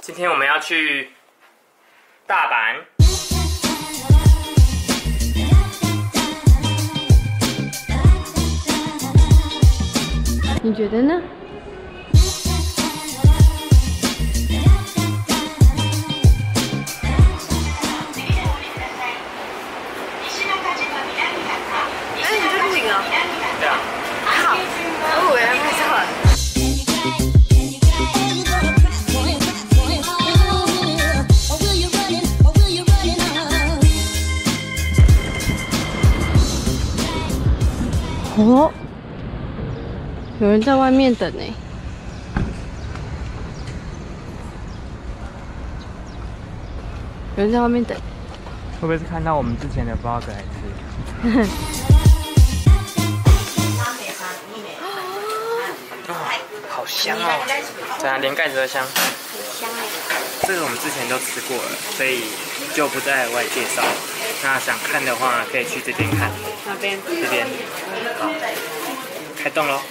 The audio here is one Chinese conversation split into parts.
今天我们要去大阪。 你觉得呢？ 哎，你在录影啊？ 对啊。 好，我以为还拍照了。 哦，有人在外面等呢。有人在外面等， 会不会是看到我们之前的 vlog 还是？好香哦！对啊，连盖子都香。 很香哎。 这个我们之前都吃过了，所以就不再额外介绍。那想看的话，可以去这边看。 哪边？ 这边。好，开动喽。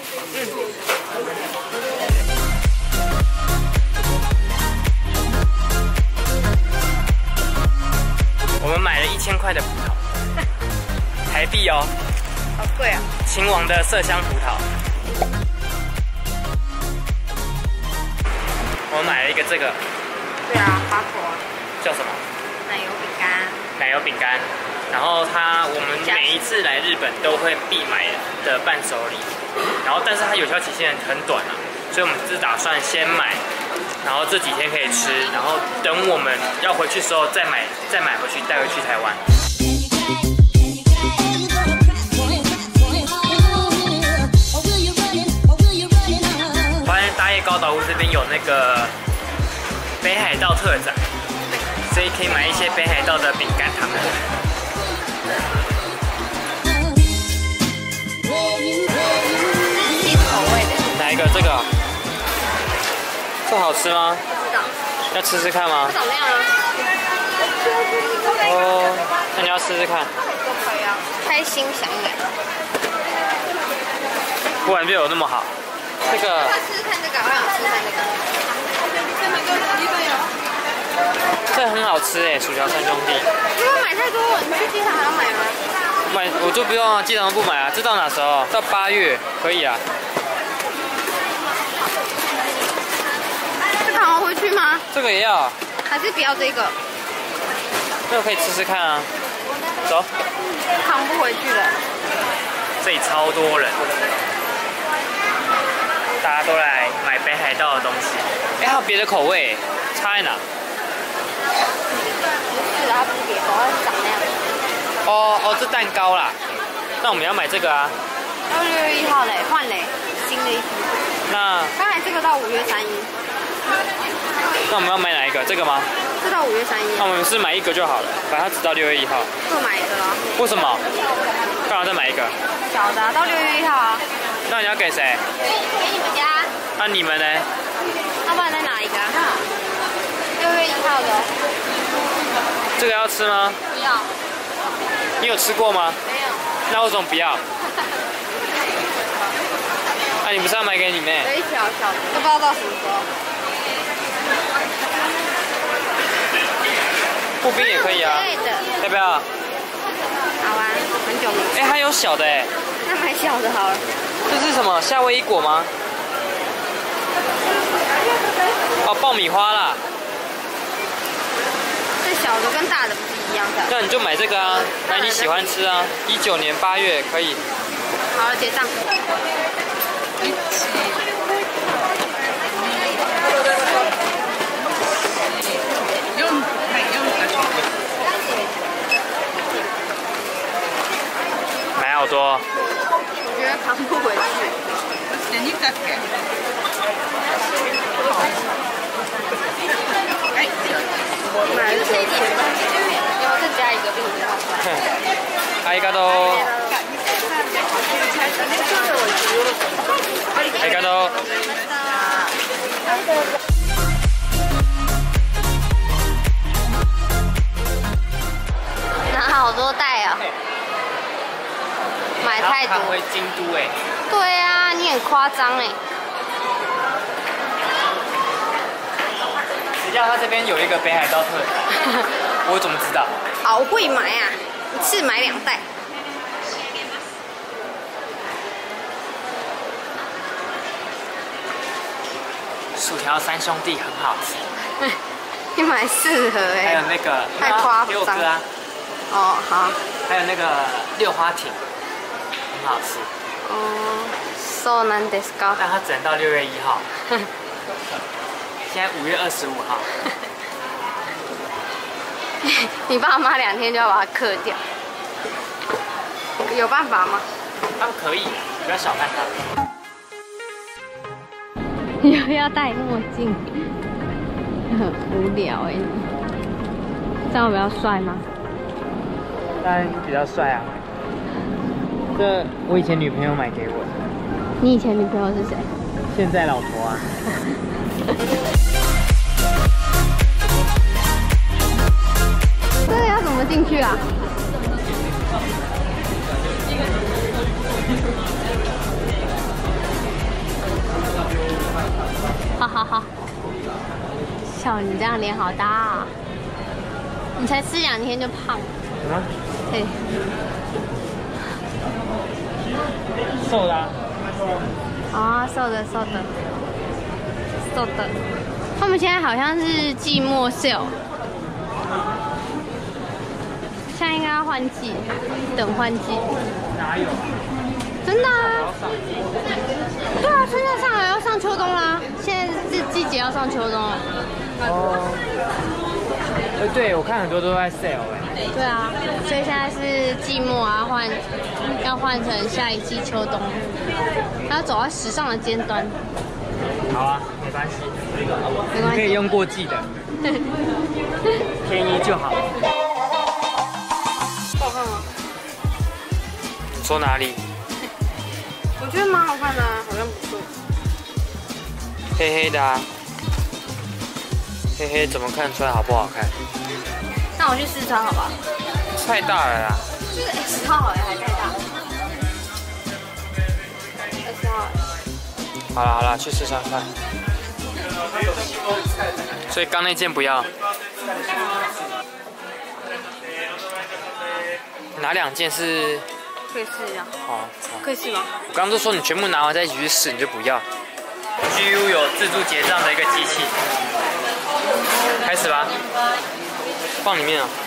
我们买了1000块的葡萄，台币哦。 好贵啊！ 秦王的麝香葡萄。我们买了一个这个。 对啊，花果。 叫什么？ 奶油饼干。 奶油饼干。然后我们每一次来日本都会必买的伴手礼。然后，但是它有效期限很短啊，所以我们是打算先买，然后这几天可以吃，然后等我们要回去的时候再买回去带回去台湾。发现大叶高岛屋这边有那个北海道特展，所以可以买一些北海道的饼干糖果。 口味的。 哪一个？这个？这好吃吗？ 不知道。 要吃吃看吗？ 长那样啊。 哦，那你要试试看。 都可以啊。开心想买。 不然就有那么好。这个。 试试看这个，我想试试看这个。 这很好吃哎，薯条三兄弟。 如果买太多，你去机场还要买吗？ 我就不用啊，机场不买啊。这到哪时候？到8月可以啊。 这扛回去吗？ 这个也要。 还是不要这个？ 这个可以吃吃看啊。走。 扛不回去了。 这里超多人，大家都来买北海道的东西。哎，还有别的口味，差在哪？ 是它不是别口，它是长那样。 哦，这蛋糕啦。那我们要买这个啊。 到6月1号嘞，换嘞，新的一批。 那刚才这个到5月31。 那我们要买哪一个？这个吗？ 这到5月31。 那我们是买一个就好了，反正它只到6月1号。 各买一个咯。 为什么？干嘛再买一个？ 小的、啊、到6月1号啊。 那你要给谁？ 给你们家。 那你们呢？ 要不然再拿一个、啊。6月1号的。 这个要吃吗？ 不要。 你有吃过吗？ 没有。 那为什么不要？那你不是要买给你妹？ 有一条小的，都不知道到什么时候。 布丁也可以啊。 对的。 要不要？ 好啊，很久没。 哎，还有小的哎。 那买小的好了。 这是什么？夏威夷果吗？哦，爆米花啦。 这小的跟大的不是一样的。 那你就买这个啊，买你喜欢吃啊。19年8月可以。 好了，结账。 买好多。 我觉得扛不回去。买了这一点，然后再加一个冰淇淋。 ありがとう。ありがとう。 拿好多袋啊！买太多。 回京都哎。 对啊，你很夸张哎。 下他这边有一个北海道特产，我怎么知道？ 好会买啊，一次买2袋。 薯条三兄弟很好吃， 你买4盒哎。 还有那个太夸张。 给我哥啊。 哦，好。 还有那个六花艇，很好吃。 哦，so 难ですか？ 但它只能到6月1号。现在5月25号。 你爸妈2天就要把它嗑掉，有办法吗？ 他们可以，不要小看他们。 又要戴墨镜，很无聊哎。这样比较帅吗？ 当然比较帅啊。这我以前女朋友买给我的。 你以前女朋友是谁？ 现在老婆啊。 这个要怎么进去啊？好好好，笑你这样脸好大啊！你才吃2天就胖了。 什么？ 对。 瘦的啊。 啊，瘦的。他们现在好像是季末 sale， 现在应该要换季，等换季。 哪有啊？ 真的啊？对啊，春夏上海要上秋冬啦，现在是季节要上秋冬了。 哦。对，我看很多都在 sale 哎。 对啊，所以现在是季末啊，要换成下一季秋冬，要走在时尚的尖端。 好啊，没关系， 没关系， 可以用过季的，便宜就好。 好看吗？ 你说哪里？ 我觉得蛮好看的啊，好像不错。 黑黑的啊，黑黑怎么看出来好不好看？ 那我去试穿好不好？ 太大了啦。 就是10号好像还太大。20号。 好了，去试穿看。所以刚那件不要。哪2件是？ 可以试一下。 哦。 可以试吗？ 我刚刚都说你全部拿完再一起去试，你就不要。GU 有自助结账的一个机器，开始吧。放里面啊。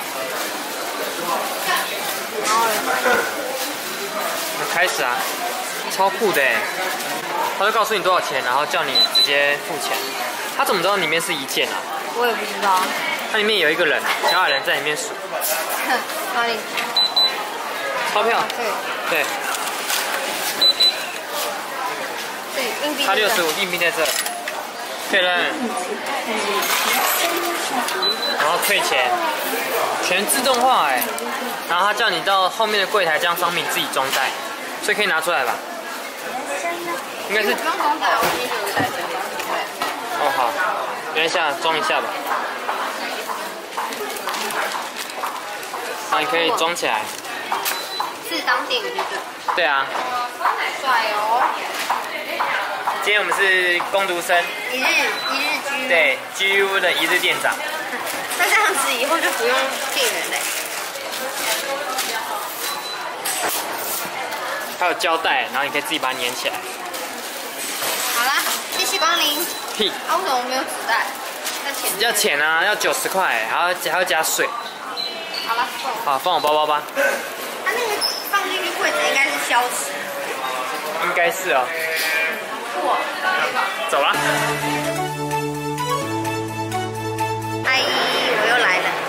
开始啊，超酷的哎！他就告诉你多少钱，然后叫你直接付钱。他怎么知道里面是1件啊？ 我也不知道。 它里面有一个人，小矮人在里面数。 哪里？ 钞票。 对。硬币。 他65，硬币在这。确认。然后退钱，全自动化哎。然后他叫你到后面的柜台将商品自己装袋，所以可以拿出来吧？应该是。 不用装袋，我今天有一袋这个。 哦好，等一下装一下吧。然后你可以装起来。 是当店员对。对啊。 帅哦。 今天我们是工读生。 一日居。 对 ，GU 的1日店长。 那这样子以后就不用店员嘞。 还有胶带，然后你可以自己把它粘起来。 好啦，谢谢光临。 屁！ 啊，为什么没有纸袋？ 要钱啊，要90块，还要加税。 好了， 好，放我包包吧。 它那个放进去柜子应该是消磁。 应该是哦。走了。 阿姨，我又来了。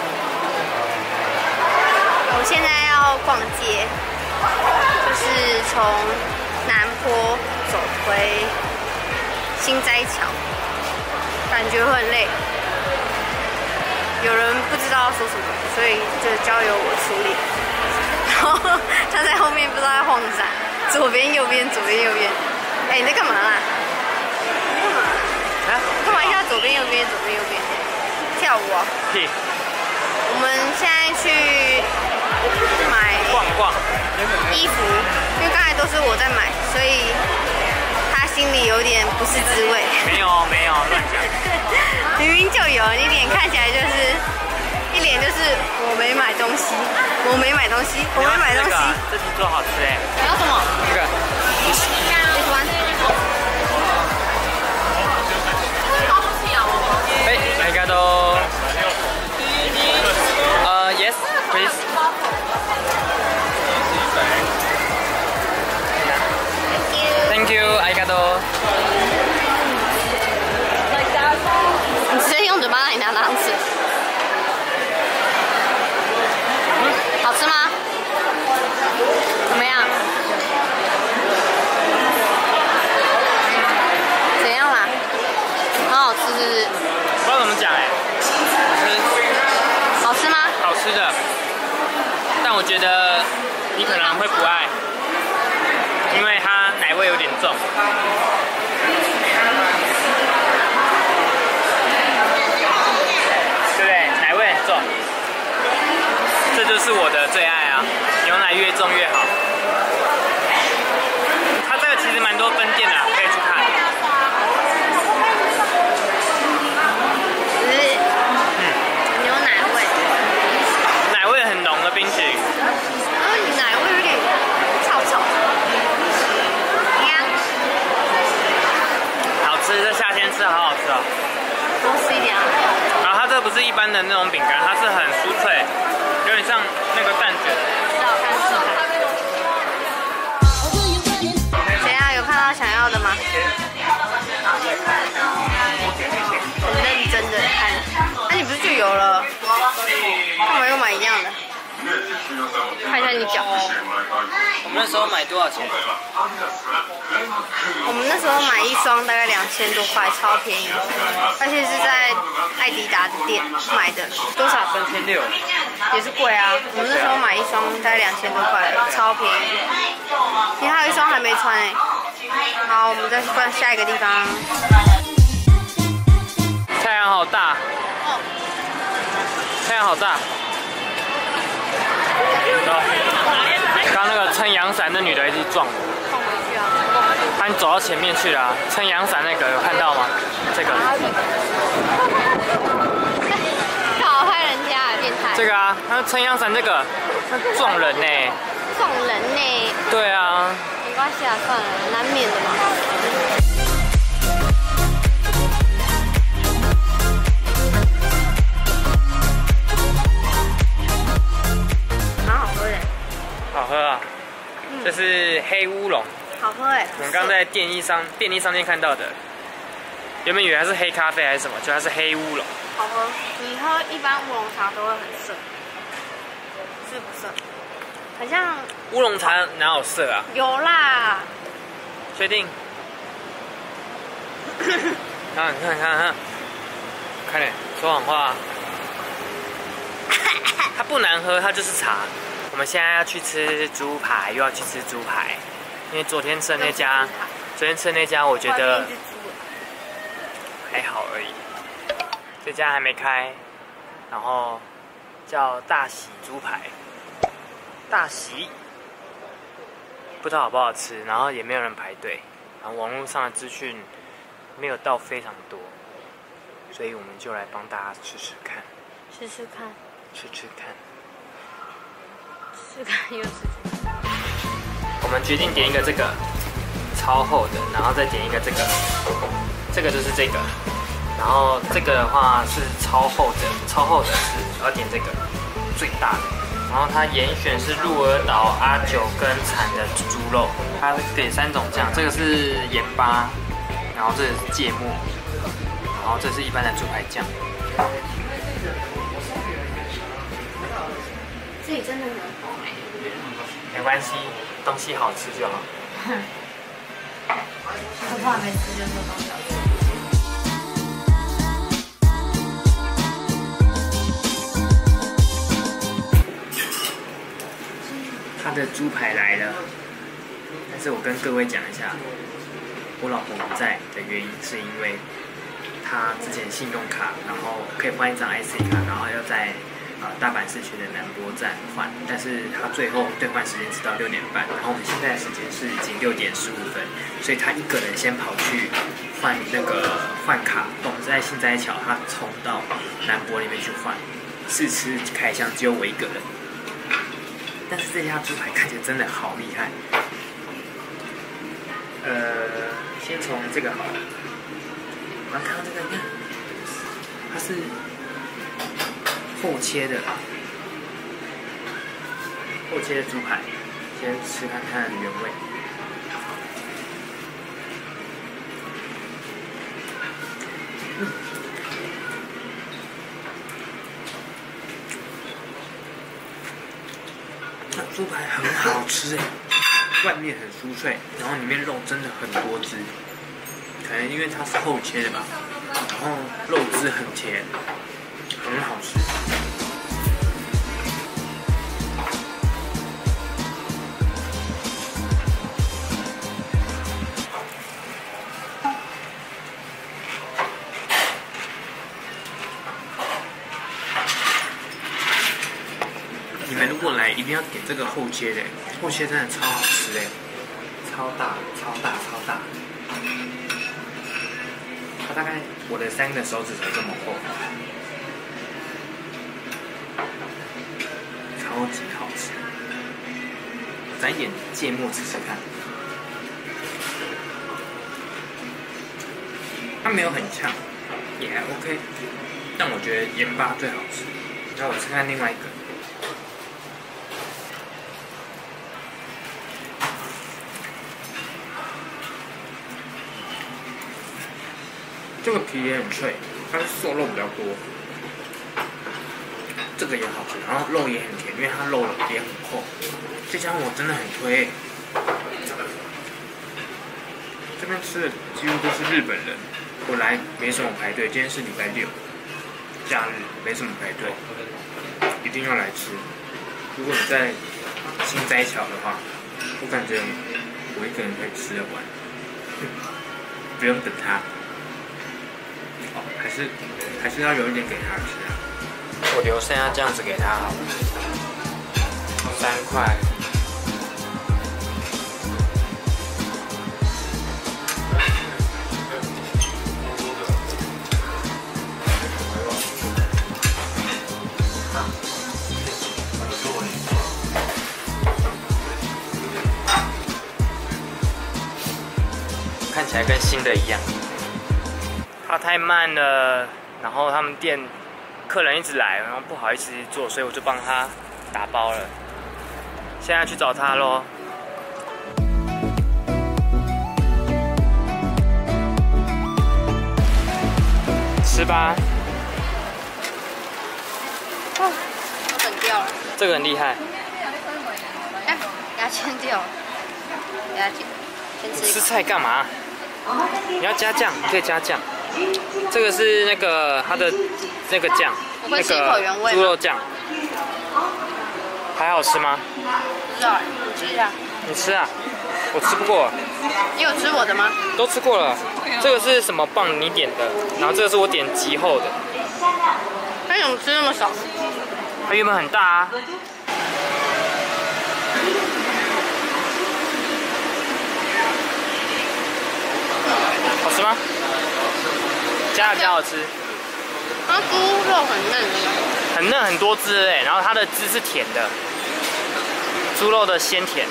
我现在要逛街，就是从南坡走回新斋桥，感觉会很累。有人不知道要说什么，所以就交由我处理。然后他在后面不知道在晃啥，左边右边，左边右边。哎，你在干嘛啦？你干嘛？啊？干嘛一下左边右边，左边右边？跳舞啊？ 屁！ 我们现在去买逛衣服，因为刚才都是我在买，所以他心里有点不是滋味。 没有，乱讲。 明明就有，你脸来就是一脸就是我没买东西，我没买东西，我没买东西。 这听说好吃哎。 你要什么？ 这个。 喜欢。 哎，ありがとう。Yes, please. Thank you, ありがとう。 你直接用嘴巴让你拿当吃。好吃吗？怎么样？怎样啦？很好吃，是不是？ 不知道怎么讲哎。 好吃吗？ 好吃的，但我觉得你可能会不爱，因为它奶味有点重。对不对？奶味很重，这就是我的最爱啊！牛奶越重越好。它这个其实蛮多分店的，可以去看。 牛奶味。 奶味很浓的冰淇淋。 奶味有点臭臭。 好吃，这夏天吃好好吃哦。 多吃一点啊。 然后它这不是一般的那种饼干，它是很酥脆，有点像那个蛋卷。 怎样？有看到想要的吗？很认真的看。那你不是就有了？干嘛又买一样的？看一下你脚。 我们那时候买多少钱？ 我们那时候买一双大概2000多块，超便宜，而且是在艾迪达的店买的。多少 ？3600。 也是贵啊。我们那时候买一双大概2000多块，超便宜。你还有一双还没穿哎。好，我们再去逛下一个地方。 太阳好大。太阳好大。刚刚那个撑阳伞的女的一直撞我。 放回去啊。 她走到前面去了啊，撑阳伞那个有看到吗？这个。 搞坏人家，变态。 这个啊，他撑阳伞这个，他撞人呢。 撞人呢？ 对啊。 没关系啊，算了，难免的嘛。蛮好喝的。 好喝啊！这是黑乌龙。 好喝哎！ 我们刚在便利商店看到的，原本以为它是黑咖啡还是什么，就它是黑乌龙。 好喝。你喝一般乌龙茶都会很涩，是不涩？很像乌龙茶哪有涩啊？ 有啦。 确定？看，快点说谎话。它不难喝，它就是茶。我们现在要去吃猪排，又要去吃猪排，因为昨天吃的那家，我觉得还好而已。这家还没开，然后叫大喜猪排，大喜，不知道好不好吃，然后也没有人排队，然后网络上的资讯没有到非常多，所以我们就来帮大家吃吃看。 试试看。 吃吃看。 试看又试看。 我们决定点一个这个超厚的，然后再点一个这个，这个就是这个，然后这个的话是超厚的是要点这个最大的，然后它严选是鹿儿岛、阿九跟产的猪肉，它给3种酱，这个是盐巴，然后这个是芥末，然后这是一般的猪排酱。 自己真的很红哎。 没关系，东西好吃就好。 我都还没吃就说东西好吃。 他的猪排来了，但是我跟各位讲一下，我老婆不在的原因是因为她之前信用卡，然后可以换一张 IC 卡，然后要在大阪市区的南波站换，但是她最后兑换时间是到6点半，然后我们现在的时间是已经6点15分，所以她一个人先跑去换卡，我们在新斋桥，他冲到南博那边去换，试吃开箱只有我一个人。但是这家猪排看起来真的好厉害。先从这个好了，我们看到这个，你看，它是后切的猪排，先吃看看原味。猪排很好吃哎，外面很酥脆，然后里面肉真的很多汁，可能因为它是后切的吧，然后肉汁很甜，很好吃。你们如果来，一定要点这个后切的，后切真的超好吃的，超大。它大概我的3个手指头这么厚，超级好吃。沾一点芥末吃吃看，它没有很呛，也还 OK， 但我觉得盐巴最好吃。然后我吃看另外一个。这个皮也很脆，它是瘦肉比较多，这个也好吃，然后肉也很甜，因为它肉也很厚。这家我真的很推，这边吃的几乎都是日本人，我来没什么排队，今天是礼拜6，假日没什么排队，一定要来吃。如果你在新斋桥的话，我感觉我一个人可以吃得完，不用等他。还是要留一点给他吃啊。我留剩下这样子给他好了，3块。看起来跟新的一样。它太慢了，然后他们店客人一直来，然后不好意思做，所以我就帮他打包了。现在去找他咯。吃吧。 哦，冷掉了。 这个很厉害。 哎，牙签掉了。牙签。先吃。 吃菜干嘛？你要加酱，你可以加酱。这个是那个它的那个酱， 我会吃一口原味。 猪肉酱，还好吃吗？ 不知道，你吃一下。 你吃啊？我吃不过。 你有吃我的吗？ 都吃过了。这个是什么棒？你点的，然后这个是我点极厚的。 那你怎么吃那么少？ 它原本很大啊。好吃吗？加的比较好吃。 它猪肉很嫩， 很嫩，很多汁哎，然后它的汁是甜的，猪肉的鲜甜。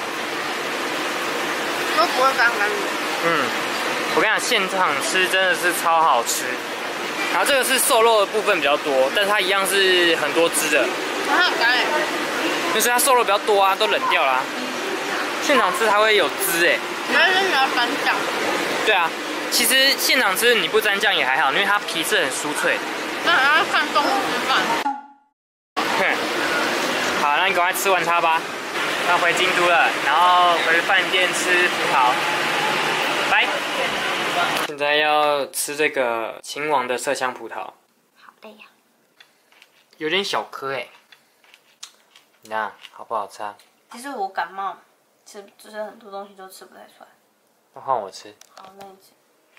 都不会干干的。 我跟你讲，现场吃真的是超好吃。然后这个是瘦肉的部分比较多，但是它一样是很多汁的。 它很干哎。 就是它瘦肉比较多啊，都冷掉啦。现场吃它会有汁哎。 但是你要沾酱。 对啊。其实现场吃你不沾酱也还好，因为它皮是很酥脆。 那还要看动物吃饭。 好，那你赶快吃完它吧。要回京都了，然后回饭店吃葡萄。拜。现在要吃这个秦王的麝香葡萄。 好累呀。 有点小颗哎。你看好不好吃啊？ 其实我感冒，就是很多东西都吃不太出来。 那换我吃。 好，那你吃。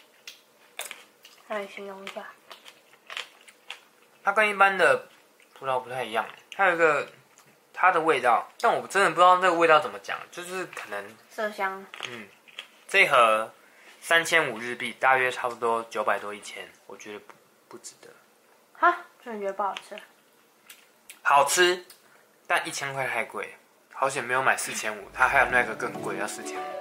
让你形容一下。 它跟一般的葡萄不太一样，它有一个它的味道，但我真的不知道那个味道怎么讲，就是可能麝香。 这一盒 3500日币，大约差不多900多1000，我觉得不值得。 哈，所以你觉得不好吃？ 好吃，但1000块太贵，好险没有买4500，它还有那个更贵，要4500。